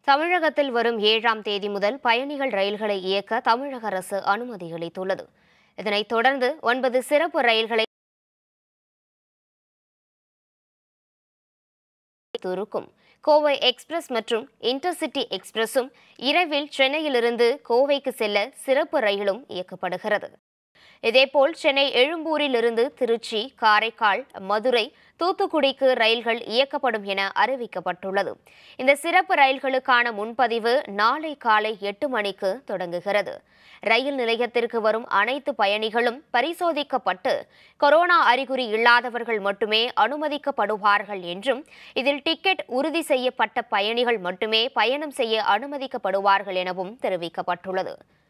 தமிழகத்தில் வரும் 7ஆம் தேதி முதல் பயணிகள் ரயில்களை இயக்க தமிழக அரசு அனுமதி அளித்துள்ளது. இதனைத் தொடர்ந்து 9 சிறப்பு ரயில்களை இருக்கும். கோவை எக்ஸ்பிரஸ் மற்றும் இன்டர்சிட்டி எக்ஸ்பிரஸும் இரவில் சென்னையிலிருந்து கோவைக்கு செல்ல சிறப்பு ரயிலும் இயக்கப்படுகிறது. இதேபோல் சென்னை எழும்பூரிலிருந்து திருச்சி, காரைக்கால், மதுரை, தூத்துக்குடிக்கு ரயில்கள் இயக்கப்படும் என அறிவிக்கப்பட்டுள்ளது. இந்த சிறப்பு ரயில்களுக்கான முன்பதிவு நாளை காலை 8 மணிக்கு தொடங்குகிறது. ரயில் நிலையத்திற்கு வரும் அனைத்து பயணிகளும் பரிசோதிக்கப்பட்டு கொரோனா அறிகுறி இல்லாதவர்கள் மட்டுமே அனுமதிக்கப்படுவார்கள் என்றும், இதில் டிக்கெட் உறுதி செய்யப்பட்ட பயணிகள் மட்டுமே பயணம் செய்ய அனுமதிக்கப்படுவார்கள் எனவும் தெரிவிக்கப்பட்டுள்ளது.